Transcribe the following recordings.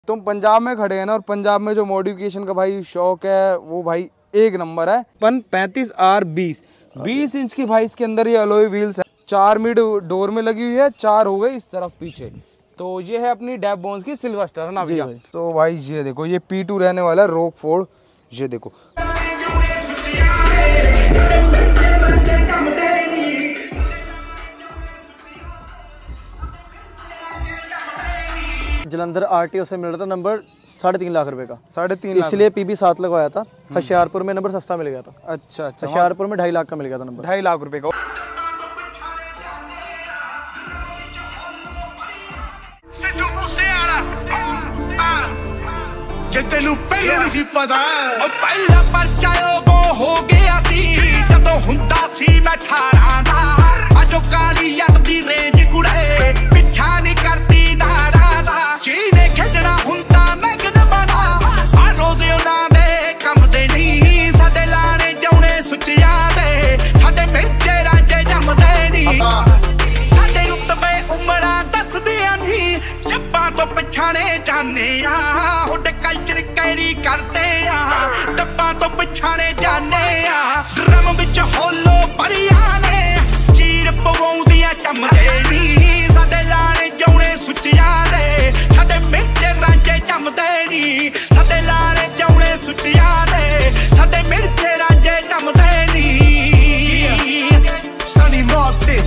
तुम पंजाब में खड़े हैं ना, और पंजाब में जो मॉडिफिकेशन का भाई शौक है वो भाई एक नंबर है। 35R20 इंच की भाई इसके अंदर ये अलॉय व्हील्स है, 4 मिड डोर में लगी हुई है, 4 हो गई इस तरफ पीछे। तो ये है अपनी डैप बोन्स की सिल्वेस्टर है ना भैया। तो भाई ये देखो ये P2 रहने वाला है रॉकफोर्ड, ये देखो जलंधर RTO से मिल रहा था नंबर 3.5 लाख रुपए का, 3.5 लाख, इसलिए PB 7 लगवाया था। होशियारपुर में नंबर सस्ता मिल गया था। अच्छा अच्छा, होशियारपुर में 2.5 लाख का मिल गया था नंबर, 2.5 लाख रुपए का। ਜੇ ਤੈਨੂੰ ਪਹਿਲਾਂ ਨਹੀਂ ਸੀ ਪਤਾ ਉਹ ਪਹਿਲਾ ਪਰਚਾ ਉਹ ਹੋ ਗਿਆ ਸੀ ਜਦੋਂ ਹੁੰਦਾ ਸੀ ਮੈਂ 18 ਦਾ ਅੱਜ ਉਹ ਕਾਲੀ ਯੱਟ ਦੀ ਰੇਂਜ ਕੁੜੇ ਪਿੱਛਾ ਨਹੀਂ ਕਰਦੀ ਨਾਰਾ ਦਾ ਜਿਹਨੇ ਖੇਡਣਾ ਹੁੰਦਾ ਮੈਂ ਕਿਨ ਬਣਾ ਆ ਰੋਜ਼ ਉਹਨਾਂ ਦੇ ਕੰਮ ਦੇ ਨਹੀਂ ਸਾਡੇ ਲਾਣੇ ਜਾਉਣੇ ਸੁੱਚਿਆਂ ਦੇ ਸਾਡੇ ਮਿਰਚੇ ਰਾਜੇ ਜੰਮਦੇ ਨਹੀਂ ਸਾਡੇ ਰੁਤਬੇ ਉਮਰਾਂ ਦੱਸਦੀਆਂ ਨਹੀਂ ਜੱਬਾਂ ਤੋਂ ਪਛਾਣੇ ਜਾਂਦੇ ਆ कल्चर कैरी करते डब्बा तो पिछाने जाने ड्रम विच होलो बड़िया ने चीर पवाउंदियां चमदे नी साडे लाने जाउणे सुच्चियां दे साडे मिर्चे रांझे जमदे नी साडे लाने जाउणे सुच्चियां दे साडे मिर्चे रांझे जमदे नी Sunny Market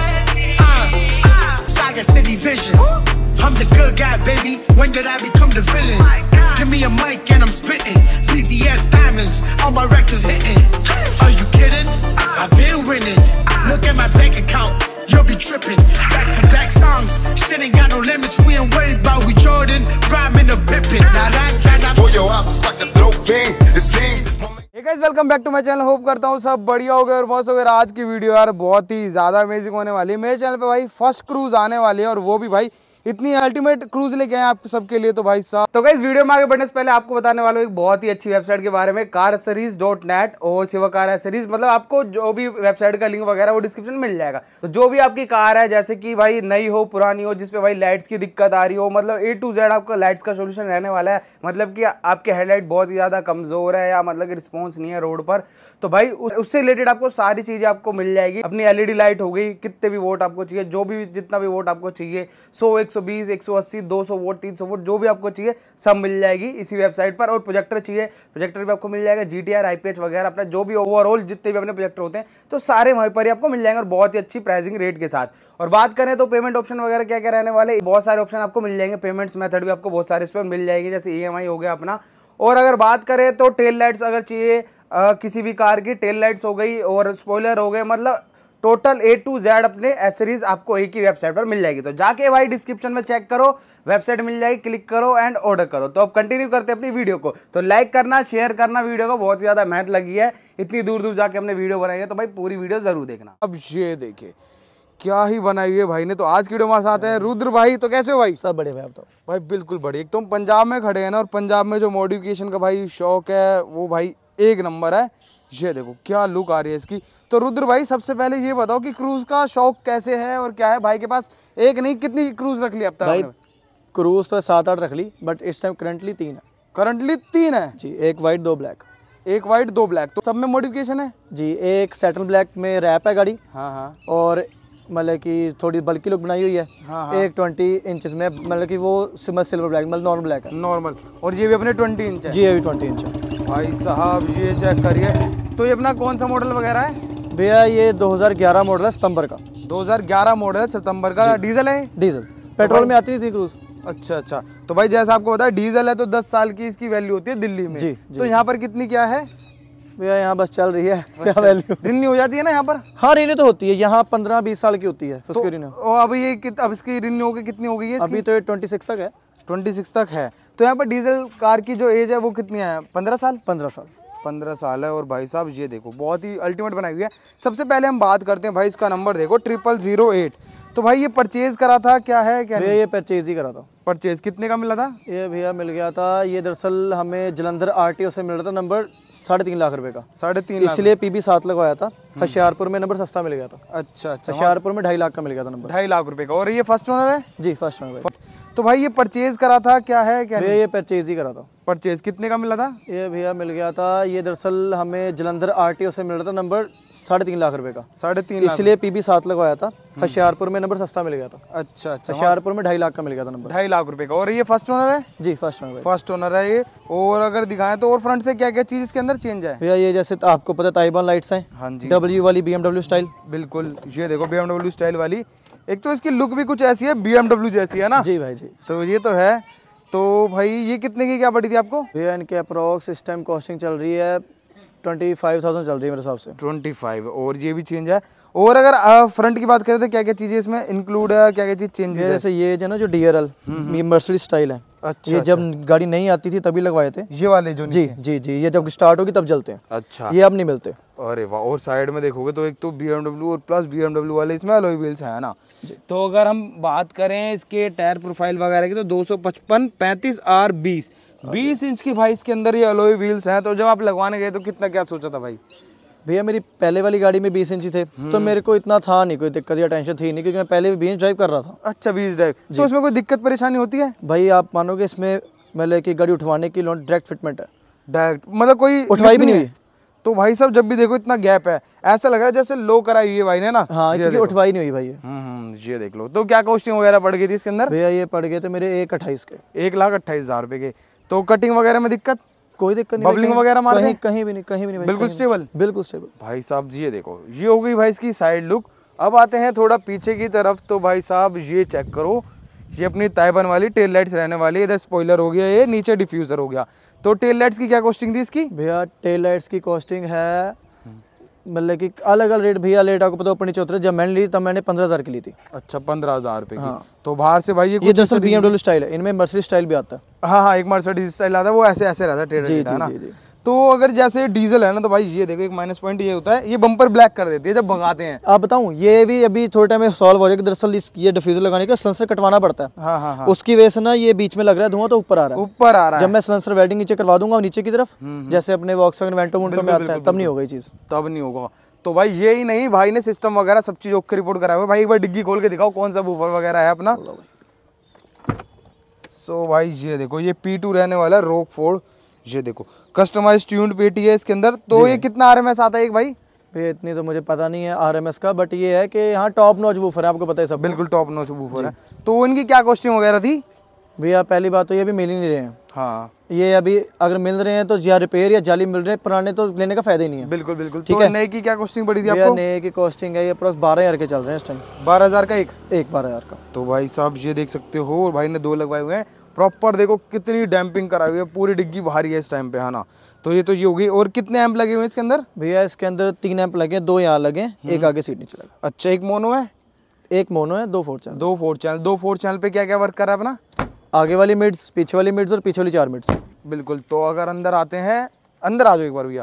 Saga City Vision I'm the good guy, baby. When did I become the villain? Give me a mic and I'm spitting. VVS diamonds, all my records hitting. Are you kidding? I've been winning. Look at my bank account, you'll be tripping. Back to back songs, shit ain't got no limits. We ain't worried about we Jordan, rhyming the Pippin. Now that China pull your house like a dope king. It seems. Hey guys, welcome back to my channel. Hope करता हूँ सब बढ़िया हो गए और मस्त हो गए। आज की वीडियो यार बहुत ही ज़्यादा अमेजिंग होने वाली है। मेरे चैनल पे भाई फर्स्ट क्रूज आने वाली है और वो भी भाई इतनी अल्टीमेट क्रूज लेके आए आप सबके लिए। तो भाई साहब तो गाइस वीडियो में आगे बढ़ने से पहले आपको बताने वाला हूँ एक बहुत ही अच्छी वेबसाइट के बारे में, car-accessories.net और शिवा कार एसेसरीज। मतलब आपको जो भी वेबसाइट का लिंक वगैरह वो डिस्क्रिप्शन में मिल जाएगा। तो जो भी आपकी कार है, जैसे कि भाई नई हो पुरानी हो, जिसपे भाई लाइट्स की दिक्कत आ रही हो, मतलब A to Z आपका लाइट्स का सोल्यूशन रहने वाला है। मतलब कि आपके हेडलाइट बहुत ही ज़्यादा कमज़ोर है या मतलब कि रिस्पॉन्स नहीं है रोड पर, तो भाई उससे रिलेटेड आपको सारी चीज़ें आपको मिल जाएगी। अपनी LED लाइट हो गई, कितने भी वोट आपको चाहिए, जो भी जितना भी वोट आपको चाहिए, 100, 120, 180, 200 वोट, 300 वोट, जो भी आपको चाहिए सब मिल जाएगी इसी वेबसाइट पर। और प्रोजेक्टर चाहिए, प्रोजेक्टर भी आपको मिल जाएगा, GTR, IPH वगैरह अपना जो भी ओवरऑल जितने भी अपने प्रोजेक्टर होते हैं तो सारे वहीं पर ही आपको मिल जाएंगे और बहुत ही अच्छी प्राइसिंग रेट के साथ। और बात करें तो पेमेंट ऑप्शन वगैरह क्या क्या रहने वाले, बहुत सारे ऑप्शन आपको मिल जाएंगे। पेमेंट्स मेथड भी आपको बहुत सारे इस पर मिल जाएंगे, जैसे EMI हो गया अपना। और अगर बात करें तो टेल लाइट्स अगर चाहिए किसी भी कार की, टेल लाइट्स हो गई और स्पॉइलर हो गए, मतलब टोटल A to Z अपने एसेसरीज आपको एक ही वेबसाइट पर मिल जाएगी। तो जाके भाई डिस्क्रिप्शन में चेक करो, वेबसाइट मिल जाएगी, क्लिक करो एंड ऑर्डर करो। तो अब कंटिन्यू करते हैं अपनी वीडियो को। तो लाइक करना, शेयर करना वीडियो को, बहुत ज़्यादा मेहनत लगी है, इतनी दूर दूर जाके हमने वीडियो बनाई है, तो भाई पूरी वीडियो जरूर देखना। अब ये देखिए क्या ही बनाई है भाई ने। तो आज की वीडियो हमारे साथ हैं रुद्र भाई। तो कैसे हो भाई? सब बढ़िया भाई। आप तो भाई बिल्कुल बढ़िया। तुम पंजाब में खड़े हैं ना, और पंजाब में जो मॉडिफिकेशन का भाई शौक है वो भाई एक नंबर है। ये देखो क्या लुक आ रही है इसकी। तो रुद्र भाई सबसे पहले ये बताओ कि क्रूज का शौक कैसे है और क्या है भाई के पास? एक नहीं कितनी क्रूज रख ली अब तक भाई? क्रूज तो 7-8 रख ली, बट इस टाइम करंटली 3 है। करंटली 3 है जी, एक वाइट 2 ब्लैक। एक वाइट 2 ब्लैक। तो सब में मॉडिफिकेशन है जी। एक सैटन ब्लैक में रैप है गाड़ी, हाँ हाँ, और मतलब कि थोड़ी बल्कि लुक बनाई हुई है। हाँ हाँ। एक 20 इंचेस में, मतलब कि वो सिल्वर ब्लैक, मतलब नॉर्मल ब्लैक है, नॉर्मल। और ये भी अपने 20 इंच है जी, ये भी 20 इंच है भाई साहब। ये चेक करिए। तो ये अपना कौन सा मॉडल वगैरह है भैया? ये 2011 मॉडल है, सितंबर का। 2011 मॉडल है, सितंबर का। डीजल है? डीजल। पेट्रोल में आती थी क्रूज। अच्छा अच्छा। तो भाई जैसा आपको पता है डीजल है तो 10 साल की इसकी वैल्यू होती है दिल्ली में। जी, तो यहाँ पर कितनी क्या है भैया? यहाँ बस चल रही है, क्या वैल्यू रिन्यू हो जाती है ना यहाँ पर? हाँ, रिन्यू तो होती है यहाँ, 15-20 साल की होती है उसकी रिन्यू। अब ये अब इसकी रिन्यू होगी कितनी हो गई है? अभी तो ये 26 तक है। 26 तक है। तो यहाँ पर डीजल कार की जो एज है वो कितनी है? 15 साल। 15 साल है। और भाई साहब ये देखो बहुत ही अल्टीमेट बनाई हुई है। सबसे पहले हम बात करते हैं भाई इसका नंबर देखो 0008। तो भाई ये परचेज करा था क्या है? क्या भैया ये परचेज ही करा था। परचेज कितने का मिला था? ये भैया मिल गया था, ये दरअसल हमें जलंधर RTO से मिल रहा था नंबर 3.5 लाख रुपए का, 3.5 लाख, इसलिए PB 7 लगवाया था। होशियारपुर में नंबर सस्ता मिल गया था। अच्छा अच्छा, होशियारपुर में 2.5 लाख का मिल गया था नंबर, 2.5 लाख रुपए का। और ये फर्स्ट ओनर है? जी, फर्स्ट ओनर। तो भाई ये परचेज करा था क्या है क्या भैया ये परचेज ही करा था। परचेज कितने का मिला था? ये भैया मिल गया था, ये दरअसल हमें जलंधर RTO से मिल रहा था नंबर 3.5 लाख रुपए का। 3.5 लाख, इसलिए PB 7 लगवाया था। होशियारपुर में नंबर सस्ता मिल गया था। अच्छा अच्छा, होशियारपुर में 2.5 लाख का मिल गया था नंबर। 2.5 लाख रुपए का। और ये फर्स्ट ओनर है? जी फर्स्ट नंबर। फर्स्ट ओनर है ये। और अगर दिखाएं तो और फ्रंट से क्या क्या चीज इसके अंदर चेंज है? भैया ये जैसे तो आपको पता है ताइवान लाइट्स हैं, हाँ जी, W वाली BMW स्टाइल। बिल्कुल, ये देखो BMW स्टाइल वाली। एक तो इसकी लुक भी कुछ ऐसी है, BMW जैसी है ना? जी भाई जी। तो ये तो है। तो भाई ये कितने की क्या पड़ी थी आपको? भैया इनके अप्रोक्स इस टाइम कॉस्टिंग चल रही है 25,000 चल रही है मेरे हिसाब से। 25। और ये भी चेंज है। और अगर फ्रंट की बात करें तो क्या क्या चीजें इसमें इंक्लूड है, क्या क्या चीज चेंजेस है? जैसे ये जो ना जो DRL ये मर्सिडीज स्टाइल है। अच्छा, ये जब गाड़ी नहीं आती थी तभी लगवाए थे ये वाले जो जी नीचे? जी जी, ये जब स्टार्ट होगी तब जलते हैं। अच्छा, ये अब नहीं मिलते। अरे वाह। और साइड में देखोगे तो एक तो BMW और प्लस BMW वाले इसमें अलॉय व्हील्स है ना? तो अगर हम बात करें इसके टायर प्रोफाइल वगैरह की तो 255 35 R 20 इंच की भाई इसके अंदर ये अलॉय व्हील्स हैं। तो जब आप लगवाने गए तो कितना क्या सोचा था भाई? भैया मेरी पहले वाली गाड़ी में 20 इंची थे तो मेरे को इतना था नहीं, कोई दिक्कत या टेंशन थी नहीं, क्योंकि मैं पहले भी 20 ड्राइव कर रहा था। अच्छा, 20 ड्राइव। तो उसमें कोई दिक्कत परेशानी होती है? भाई आप मानोगे इसमें मतलब कि गाड़ी उठवाने की डायरेक्ट फिटमेंट है, डायरेक्ट मतलब कोई उठवाई भी नहीं हुई। तो भाई साहब जब भी देखो इतना गैप है, ऐसा लग रहा है जैसे लो कराई हुई है भाई ने ना? हाँ, क्योंकि उठवाई नहीं हुई भाई ये। ये देख लो। तो क्या कॉस्टिंग वगैरह पड़ गई थी इसके अंदर? भैया ये पड़ गए थे मेरे 1,28 के। 1,28,000 रुपए के। तो कटिंग वगैरह में दिक्कत? कोई दिक्कत नहीं, बबलिंग वगैरह मारते हैं? कहीं भी नहीं, कहीं भी नहीं भाई, बिल्कुल कहीं स्टेबल? नहीं। बिल्कुल स्टेबल भाई साहब ये देखो, ये हो गई भाई इसकी साइड लुक। अब आते हैं थोड़ा पीछे की तरफ। तो भाई साहब ये चेक करो, ये अपनी ताइवान वाली टेल लाइट्स रहने वाली है। इधर स्पॉइलर हो गया, ये नीचे डिफ्यूजर हो गया। तो टेल लाइट्स की क्या कॉस्टिंग थी इसकी? भैया टेल लाइट्स की कॉस्टिंग है मतलब कि अलग अलग रेट। भैया लेट आपको पता ऊपर नीचे उतरे, जब मैंने ली तब मैंने 15,000 की ली थी। अच्छा, 15,000 रुपए की। हाँ। तो बाहर से भाई ये दरअसल BMW स्टाइल है, इनमें मर्सिडीज स्टाइल भी आता है। हाँ, एक मर्सिडीज स्टाइल आता है, वो ऐसे ऐसे रहता है, टेढ़ा टेढ़ा, है ना? जी। तो अगर जैसे डीजल है ना, तो भाई ये देखो एक माइनस पॉइंट ये होता है, ये बम्पर ब्लैक कर देती है जब भगाते हैं। आप बताऊं, ये भी अभी थोड़े टाइम में सॉल्व हो जाएगा। दरअसल ये डिफ्यूजर लगाने का सेंसर कटवाना पड़ता है। हाँ। उसकी वजह से ना ये बीच में लग रहा है धुआं, तो ऊपर आ रहा है। ऊपर आ रहा है। जब मैं सेंसर वेल्डिंग नीचे करवा दूंगा नीचे की तरफ, जैसे अपने वॉक्सवैगन वेंटो मुंटो में आता है, तब नहीं होगा ये चीज। तब नहीं होगा। तो भाई ये ही नहीं, भाई ने सिस्टम वगैरह सब चीज ओके रिपोर्ट कराया हुआ है। भाई एक बार डिग्गी खोल के दिखाओ कौन सा बूफर वगैरह है अपना। सो भाई ये देखो, ये P2 रहने वाला है, रॉकफोर्ड। ये देखो कस्टमाइज ट्यून्ड पेटी है इसके अंदर। तो ये कितना RMS आता है एक भाई? भैया इतनी तो मुझे पता नहीं है RMS का, बट ये है कि यहाँ टॉप नॉच वूफर है, आपको पता है सब। बिल्कुल टॉप नॉच वूफर है। तो इनकी क्या कॉस्टिंग वगैरह थी? भैया पहली बात तो ये अभी मिल ही नहीं रहे हैं। हाँ, ये अभी अगर मिल रहे हैं तो या रिपेयर या जाली मिल रहे हैं, पुराने तो लेने का फायदा ही नहीं है। बिल्कुल। ठीक तो है। नए की क्या कॉस्टिंग पड़ी थी भैया आपको? नए की कॉस्टिंग है ये अप्रोक्स 12,000 के चल रहे हैं इस टाइम। 12,000 का एक 12,000 का। तो भाई साहब ये देख सकते हो, और भाई ने 2 लगवाए हुए हैं प्रॉपर। देखो कितनी डैम्पिंग कराई हुई है, पूरी डिग्गी भारी है इस टाइम पे, है ना? तो ये होगी। और कितने एम्प लगे हुए हैं इसके अंदर? भैया इसके अंदर 3 एम्प लगे, 2 यहाँ लगे, एक आगे सीट नीचे लगा। अच्छा, एक मोनो है, एक मोनो है, 2 4 चैनल। 2 4 चैनल। 2 4 चैनल पे क्या क्या वर्क कर रहा है अपना? आगे वाली मिड्स, पीछे वाली मिड्स और पीछे वाली 4 मिड्स। बिल्कुल। तो अगर अंदर आते हैं, अंदर आ जाओ एक बार भैया।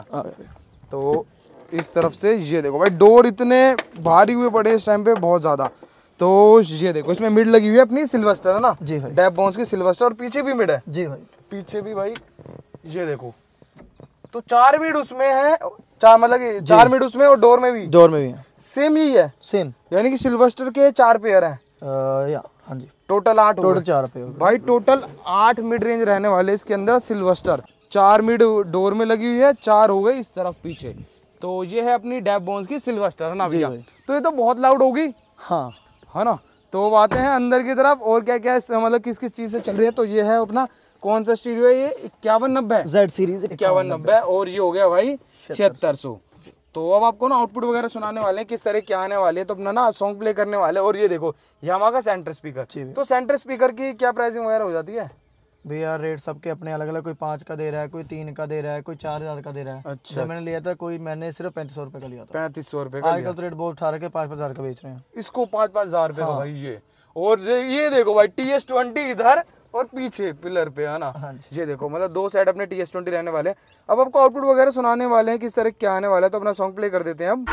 तो इस तरफ से ये देखो भाई, डोर इतने भारी हुए पड़े इस टाइम पे, बहुत ज़्यादा। तो ये देखो इसमें मिड लगी हुई है अपनी सिल्वेस्टर, है ना? जी भाई। डैप बॉन्स की सिल्वेस्टर। और पीछे भी मिड है। जी भाई। पीछे भी भाई ये देखो, तो 4 मिड उसमें है, 4 मतलब 4 मिड उसमें, और डोर में भी है सेम यही है, सेम। यानी कि सिल्वेस्टर के 4 पेयर हैं। हाँ जी, टोटल 8 टोटल 4 पे भाई। टोटल 8 मिड रेंज रहने वाले इसके अंदर सिल्वेस्टर। 4 मिड डोर में लगी हुई है, 4 हो गई इस तरफ पीछे। तो ये है अपनी डैप बोन्स की सिल्वेस्टर, है ना भैया? तो ये तो बहुत लाउड होगी, हाँ, है ना? तो अब आते हैं अंदर की तरफ, और क्या क्या मतलब किस किस चीज़ से चल रही है। तो ये है अपना कौन सा स्टीरियो है, ये 5190 Z सीरीज 5190। और ये हो गया भाई 7600। तो अब आपको ना आउटपुट वगैरह सुनाने वाले हैं, किस तरह क्या आने वाले हैं। तो अपना ना सॉन्ग प्ले करने वाले हैं। और ये देखो यामाहा का सेंटर स्पीकर। तो सेंटर स्पीकर की क्या प्राइसिंग वगैरह हो जाती है? भैया रेट सबके अपने अलग अलग, कोई 5 का दे रहा है, कोई 3 का दे रहा है, कोई 4,000 का दे रहा है। अच्छा, जब मैंने लिया था मैंने सिर्फ 3500 रुपये का लिया था। 3500 रुपये का। आजकल तो रेट बहुत 18 के 5,000 का बेच रहे हैं इसको, 5,000 रुपये का भाई ये। और ये देखो भाई TS20 इधर और पीछे पिलर पे, है ना? ये देखो मतलब 2 साइड अपने TS20 रहने वाले हैं। अब आपको आउटपुट वगैरह सुनाने वाले हैं, किस तरह क्या आने वाला है। तो अपना सॉन्ग प्ले कर देते हैं अब।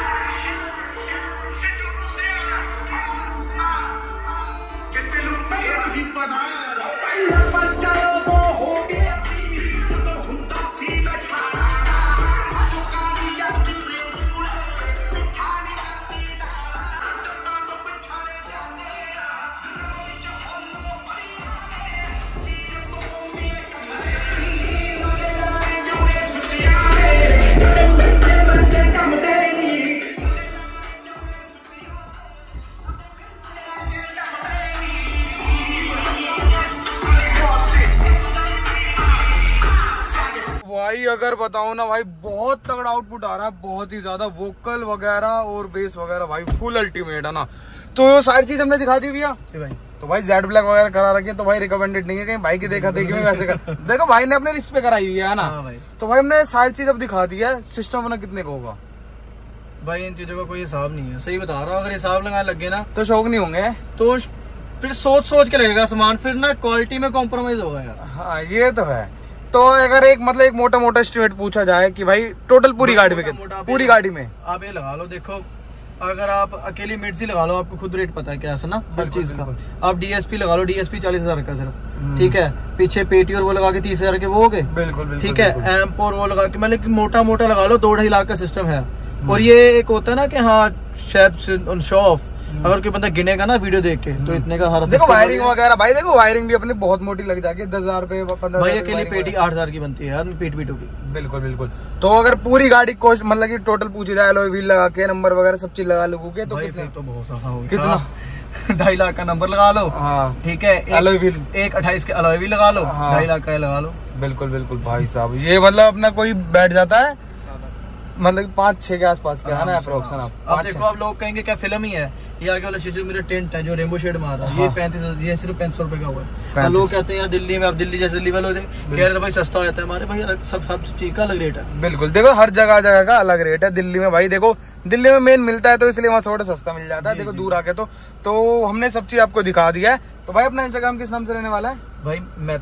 भाई अगर बताओ ना भाई, बहुत तगड़ा आउटपुट आ रहा है, बहुत ही ज्यादा। वोकल वगैरह और बेस वगैरह भाई फुल अल्टीमेट है ना। तो सारी चीज हमने दिखा दी भैया भाई। तो भाई जेड ब्लैक वगैरह करा रखी है, तो भाई रिकमेंडेड नहीं है कहीं भाई की देखा देखी में वैसे कर देखो भाई ने अपने लिस्ट पे कराई हुई है ना। भाई। तो भाई हमने सारी चीज अब दिखा दी है। सिस्टम अपना कितने का होगा भाई? इन चीजों का कोई हिसाब नहीं है, सही बता रहा हूँ। अगर हिसाब लगाने लगे ना तो शौक नहीं होंगे, तो फिर सोच के लगेगा सामान, फिर ना क्वालिटी में कॉम्प्रोमाइज होगा यार। हाँ ये तो है। तो अगर एक मतलब एक मोटा मोटा एस्टिमेट पूछा जाए कि भाई टोटल पूरी गाड़ी में कितना, पूरी गाड़ी में आप ये लगा लो, देखो अगर आप अकेली मिर्ची लगा लो, आपको खुद रेट पता है क्या है ना हर चीज का। आप डीएसपी लगा लो, डीएसपी 40,000 का सिर्फ, ठीक है। पीछे पेटी और वो लगा के 30,000 के वो हो गए, बिल्कुल ठीक है। एम्प और वो लगा के मतलब मोटा मोटा लगा लो, 2-2.5 लाख का सिस्टम है। और ये एक होता है ना कि हाँ शायद शो ऑफ, अगर कोई बंदा गिनेगा ना वीडियो देख के तो इतने का हर देखो वायरिंग वगैरह भाई, देखो वायरिंग भी अपनी बहुत मोटी लग जाती है, 10,000 रुपए 15,000 भाई। अकेली पेटी 8,000 की बनती है पीट की। बिल्कुल बिल्कुल। तो अगर पूरी गाड़ी कॉस्ट मतलब कि टोटल पूछी जाए, एलॉय व्हील लगा के नंबर वगैरह सब चीज लगा लोगों के, तो कितने? तो बहुत सस्ता हो गया। कितना? 2.5 लाख का नंबर लगा लो, हाँ ठीक है। एलॉय व्हील एक 28 के एलॉय व्हील लगा लो, 2.5 लाख का लगा लो। बिल्कुल बिल्कुल भाई साहब। ये मतलब अपना कोई बैठ जाता है मतलब 5-6 के आसपास का है ना अप्रोक्स। अब देखो आप लोग कहेंगे क्या फिल्म ही है, ये आगे वाला शीशे मेरा टेंट है जो रेनबो शेड मार रहा है, ये 35, ये सिर्फ 500 रुपए का हुआ है। लोग कहते हैं यार दिल्ली में, अब दिल्ली जैसे दिल्ली वाले कह रहे भाई सस्ता हो जाता है, हमारे भाई सब चीज का अलग रेट है। बिल्कुल देखो हर जगह जगह का अलग रेट है। दिल्ली में भाई देखो, दिल्ली में मेन मिलता है तो इसलिए वहाँ थोड़ा सस्ता मिल जाता है। देखो दूर आके तो हमने सब चीज आपको दिखा दिया है। तो भाई अपना इंस्टाग्राम किस नाम से रहने वाला है भाई?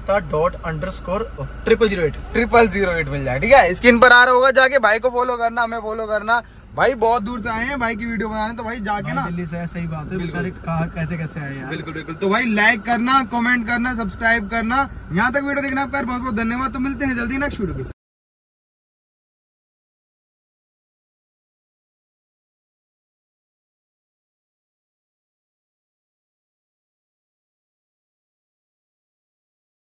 meta._008 008 मिल जाए, ठीक है। स्क्रीन पर आ रहा होगा, जाके भाई को फॉलो करना, हमें फॉलो करना। भाई बहुत दूर से आए हैं भाई की वीडियो बनाने, तो भाई जाके ना दिल्ली से है, सही बात है, बेचारे कहाँ कैसे आए यार। बिल्कुल बिल्कुल। तो भाई लाइक करना, कमेंट करना, सब्सक्राइब करना। यहाँ तक वीडियो देखना आपका बहुत बहुत धन्यवाद। तो मिलते हैं जल्दी नेक्स्ट वीडियो के साथ।